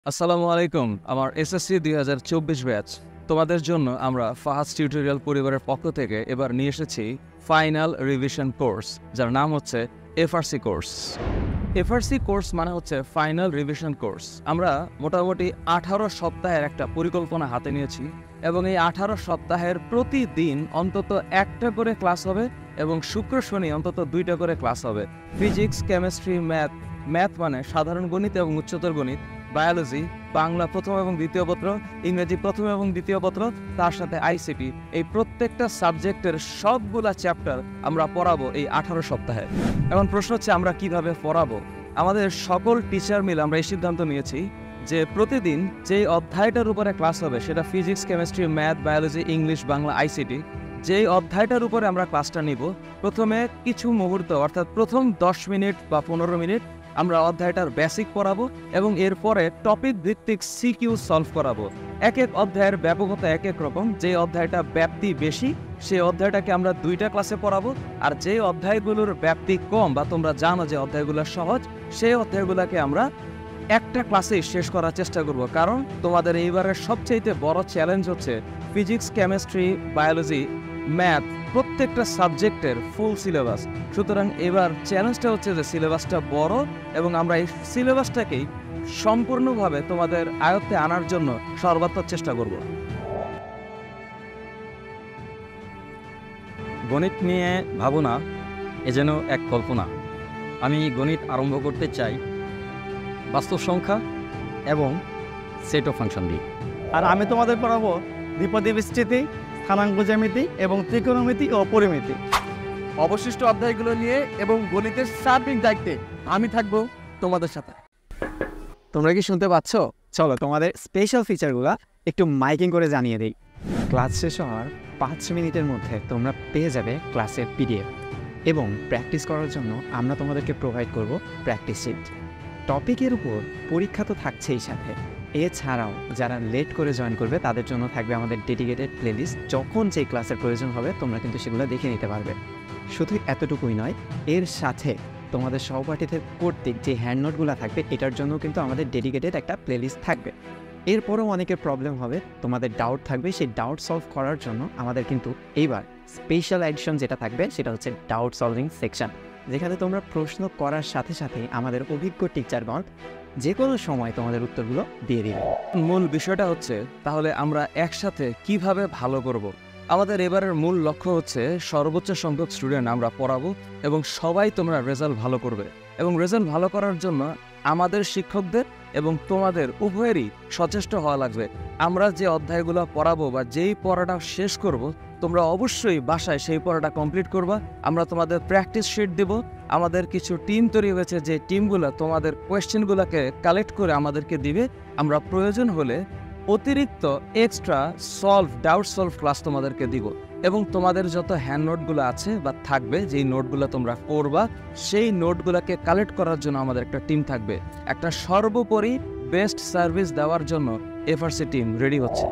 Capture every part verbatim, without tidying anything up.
আসসালামু আলাইকুম। আমার এসএসসি দুই হাজার চব্বিশ ব্যাচ তোমাদের জন্য আমরা ফাহাদ টিউটোরিয়াল পরিবারের পক্ষ থেকে এবার নিয়ে এসেছি ফাইনাল রিভিশন কোর্স, যার নাম হচ্ছে এফআরসি কোর্স। এফআরসি কোর্স মানে হচ্ছে ফাইনাল রিভিশন কোর্স। আমরা মোটামুটি আঠারো সপ্তাহের একটা পরিকল্পনা হাতে নিয়েছি এবং এই আঠারো সপ্তাহের প্রতিদিন অন্তত একটা করে ক্লাস হবে এবং শুক্র শনি অন্তত দুইটা করে ক্লাস হবে। ফিজিক্স, কেমিস্ট্রি, ম্যাথ ম্যাথ মানে সাধারণ গণিত এবং উচ্চতর গণিত, বায়োলজি, বাংলা প্রথম এবং দ্বিতীয় পত্র, ইংরেজি প্রথম এবং দ্বিতীয় পত্র, তার সাথে আইসিটি, এই প্রত্যেকটা সাবজেক্টের সবগুলা চ্যাপ্টার আমরা পড়াবো এই আঠারো সপ্তাহে। এখন প্রশ্ন হচ্ছে আমরা কিভাবে পড়াবো। আমাদের সকল টিচার মিলে আমরা এই সিদ্ধান্ত নিয়েছি যে প্রতিদিন যেই অধ্যায়টার উপরে ক্লাস হবে, সেটা physics, chemistry, math, biology, English, Bangla, ICT, যেই অধ্যায়টার উপরে আমরা ক্লাসটা নিব, প্রথমে কিছু মুহূর্ত অর্থাৎ প্রথম দশ মিনিট বা পনেরো মিনিট আমরা অধ্যায়টার বেসিক পড়াবো এবং এরপরে টপিক ভিত্তিক সিকিউ সলভ করাবো। এক এক অধ্যায়ের ব্যাপকতা এক এক রকম। যে অধ্যায়টা ব্যাপ্তি বেশি সেই অধ্যায়টাকে আমরা দুইটা ক্লাসে পড়াবো, আর যে অধ্যায়গুলোর ব্যাপ্তি কম বা তোমরা জানো যে অধ্যায়গুলো সহজ, সেই অধ্যায়গুলোকে আমরা একটা ক্লাসেই শেষ করার চেষ্টা করব। কারণ তোমাদের এইবারের সবচেয়ে বড় চ্যালেঞ্জ হচ্ছে ফিজিক্স, কেমিস্ট্রি, বায়োলজি, ম্যাথ প্রত্যেকটা সাবজেক্টের ফুল সিলেবাস। সুতরাং এবার চ্যালেঞ্জটা হচ্ছে যে সিলেবাসটা বড় এবং আমরা এই সিলেবাসটাকেই সম্পূর্ণভাবে তোমাদের আয়ত্তে আনার জন্য সর্বাত্মক চেষ্টা করব। গণিত নিয়ে ভাবনা এ যেন এক কল্পনা। আমি গণিত আরম্ভ করতে চাই বাস্তব সংখ্যা এবং সেট অফ ফাংশন দিয়ে। আর আমি তোমাদের পড়াবো দ্বিপদী বিস্তৃতি, স্থানাঙ্ক জ্যামিতি এবং ত্রিকোণমিতি ও পরিমিতি। অবশিষ্ট অধ্যায়গুলো নিয়ে এবং গণিতের সার্বিক দায়িত্বে আমি থাকবো তোমাদের সাথে। তোমরা কি শুনতে পাচ্ছ? চলো তোমাদের স্পেশাল ফিচারগুলো একটু মাইকিং করে জানিয়ে দিই। ক্লাস শেষ হওয়ার পাঁচ মিনিটের মধ্যে তোমরা পেয়ে যাবে ক্লাসের পিডিএফ এবং প্র্যাকটিস করার জন্য আমরা তোমাদেরকে প্রোভাইড করব প্র্যাকটিস শিট। টপিকের উপর পরীক্ষা তো থাকছেই সাথে, এছাড়াও যারা লেট করে জয়েন করবে তাদের জন্য থাকবে আমাদের ডেডিকেটেড প্লেলিস্ট। যখন যে ক্লাসের প্রয়োজন হবে তোমরা কিন্তু সেগুলো দেখে নিতে পারবে। শুধু এতটুকুই নয়, এর সাথে তোমাদের সহপাঠীদের কর্তৃক যে হ্যান্ড নোটগুলো থাকবে এটার জন্য কিন্তু আমাদের ডেডিকেটেড একটা প্লেলিস্ট থাকবে। এরপরেও অনেকের প্রবলেম হবে, তোমাদের ডাউট থাকবে, সেই ডাউট সলভ করার জন্য আমাদের কিন্তু এইবার স্পেশাল এডিশন যেটা থাকবে সেটা হচ্ছে ডাউট সলভিং সেকশন, যেখানে তোমরা প্রশ্ন করার সাথে সাথে আমাদের অভিজ্ঞ টিচারগণ যে কোনো সময় তোমাদের উত্তরগুলো দিয়ে দিবে। মূল বিষয়টা হচ্ছে তাহলে আমরা একসাথে কিভাবে ভালো করব। আমাদের এবারের মূল লক্ষ্য হচ্ছে সর্বোচ্চ সংখ্যক স্টুডেন্ট আমরা পড়াবো এবং সবাই তোমরা রেজাল্ট ভালো করবে। এবং রেজাল্ট ভালো করার জন্য আমাদের শিক্ষকদের এবং তোমাদের উভয়েরই সচেষ্ট হওয়া লাগবে। আমরা যে অধ্যায়গুলো পড়াবো বা যেই পড়াটা শেষ করব, তোমরা অবশ্যই বাসায় সেই পড়াটা কমপ্লিট করবা। আমরা তোমাদের প্র্যাকটিস শিট দেব। আমাদের কিছু টিম তৈরি হয়েছে, যে টিমগুলো তোমাদের কোয়েশ্চেনগুলোকে কালেক্ট করে আমাদেরকে দিবে। আমরা প্রয়োজন হলে অতিরিক্ত extra solve doubt solve class তোমাদেরকে দিব এবং তোমাদের যত হ্যান্ড নোটগুলো আছে বা থাকবে, যেই নোটগুলো তোমরা করবা, সেই নোটগুলোকে কালেক্ট করার জন্য আমাদের একটা টিম থাকবে। একটা সর্বোপরি বেস্ট সার্ভিস দেওয়ার জন্য এফআরসি টিম রেডি হচ্ছে।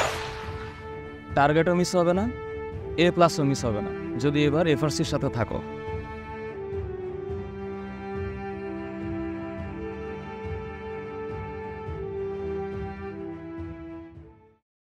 টার্গেটও মিস হবে না, এ প্লাসও মিস হবে না যদি এবার এফআরসির সাথে থাকো।